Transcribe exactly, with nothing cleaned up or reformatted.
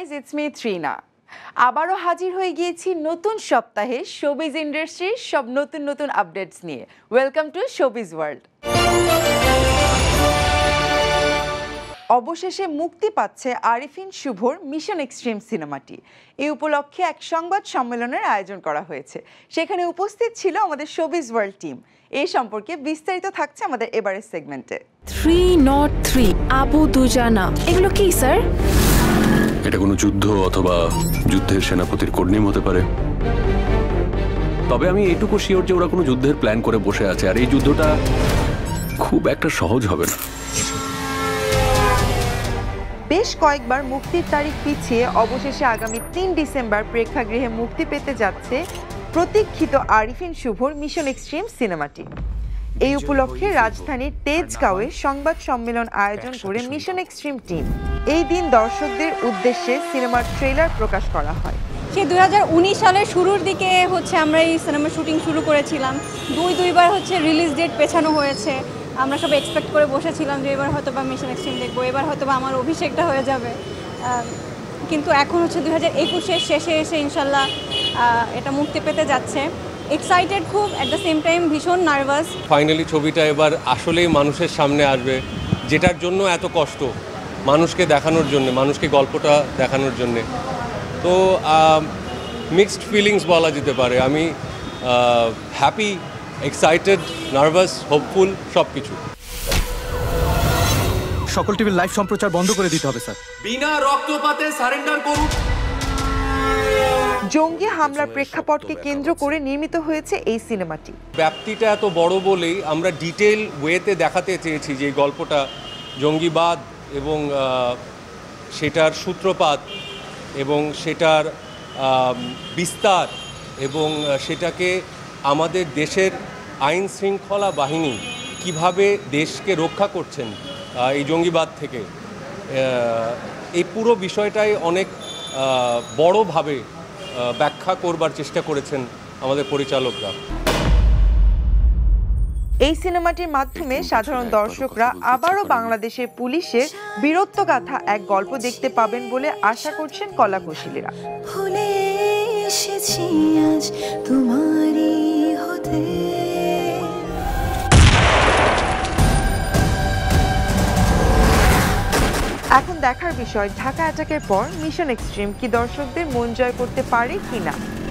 Guys, it's me Trina. আবারও হাজির হয়ে গিয়েছি নতুন সপ্তাহে শোবিজ ইন্ডাস্ট্রির সব নতুন নতুন আপডেটস নিয়ে। Welcome to showbiz world. অবশেষে মুক্তি পাচ্ছে আরিফিন শুভর মিশন এক্সট্রিম সিনেমাটি। এই উপলক্ষে এক সংবাদ সম্মেলনের আয়োজন করা হয়েছে, সেখানে উপস্থিত ছিল আমাদের শোবিজ ওয়ার্ল্ড টিম। এই সম্পর্কে বিস্তারিত থাকছে আমাদের এবারের সেগমেন্টে। Three nought three Abu Dujana, এগুলো কি স্যার? এটা কোনো যুদ্ধ অথবা যুদ্ধের সেনাপতির কোডনেম হতে পারে, তবে আমি এইটুকু শিওর যে ওরা কোনো যুদ্ধের প্ল্যান করে বসে আছে, আর এই যুদ্ধটা খুব একটা সহজ হবে না। বেশ কয়েকবার মুক্তির তারিখ পিছিয়ে অবশেষে আগামী তিন ডিসেম্বর প্রেক্ষাগৃহে মুক্তি পেতে যাচ্ছে প্রতীক্ষিত আরিফিন শুভর মিশন এক্সট্রিম সিনেমাটি। এই উপলক্ষে রাজধানীর তেজগাঁওয়ে সংবাদ সম্মেলন আয়োজন করে মিশন এক্সট্রিম টিম। এই দিন দর্শকদের উদ্দেশ্যে সিনেমার ট্রেলার প্রকাশ করা হয়। সেই দুই হাজার উনিশ সালের শুরুর দিকে হচ্ছে আমরা এই সিনেমার শুটিং শুরু করেছিলাম। দুই দুইবার হচ্ছে রিলিজ ডেট পেছানো হয়েছে। আমরা সব এক্সপেক্ট করে বসেছিলাম যে এবার হয়তো বা মিশন এক্সট্রিম দেখবো, এবার হয়তো বা আমার অভিষেকটা হয়ে যাবে, কিন্তু এখন হচ্ছে দুই হাজার একুশের শেষে এসে ইনশাল্লাহ এটা মুক্তি পেতে যাচ্ছে। এক্সাইটেড খুব, অ্যাট দ্য সেম টাইম ভীষণ নার্ভাস। ফাইনালি ছবিটা এবার আসলেই মানুষের সামনে আসবে, যেটার জন্য এত কষ্ট, মানুষকে দেখানোর জন্য, মানুষকে গল্পটা দেখানোর জন্যে। তো মিক্সড ফিলিংস বলা যেতে পারে। আমি হ্যাপি, এক্সাইটেড, নার্ভাস, হোপফুল, সব কিছু। সকল টিভির লাইভ সম্প্রচার বন্ধ করে দিতে হবে স্যার। বিনা রক্তপাতে সারেন্ডার করুন। জঙ্গি হামলার প্রেক্ষাপটকে কেন্দ্র করে নির্মিত হয়েছে এই সিনেমাটি। ব্যাপ্তিটা এত বড় বলেই আমরা ডিটেল ওয়েতে দেখাতে চেয়েছি যে এই গল্পটা জঙ্গিবাদ এবং সেটার সূত্রপাত এবং সেটার বিস্তার এবং সেটাকে আমাদের দেশের আইন শৃঙ্খলা বাহিনী কিভাবে দেশকে রক্ষা করছেন এই জঙ্গিবাদ থেকে, এই পুরো বিষয়টাই অনেক বড়ভাবে ব্যাখ্যা করবার চেষ্টা করেছেন আমাদের পরিচালকরা। এই সিনেমাটির মাধ্যমে সাধারণ দর্শকরা আবারও বাংলাদেশের পুলিশের বীরত্বগাথা এক গল্প দেখতে পাবেন বলে আশা করছেন কলাকুশলীরা। ভুলে এসেছি আজ তোমারই হতে। এখন দেখার বিষয় ঢাকা অ্যাটাকের পর মিশন এক্সট্রিম কি দর্শকদের মন জয় করতে পারে কিনা।